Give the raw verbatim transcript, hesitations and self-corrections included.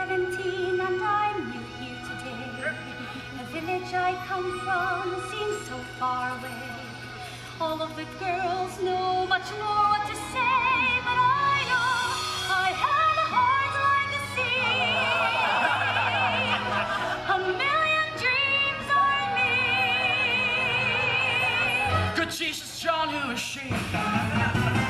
seventeen and I'm new here today. The village I come from seems so far away. All of the girls know much more what to say, but I know I have a heart like a sea. A million dreams are in me. Good Jesus, John, who is she?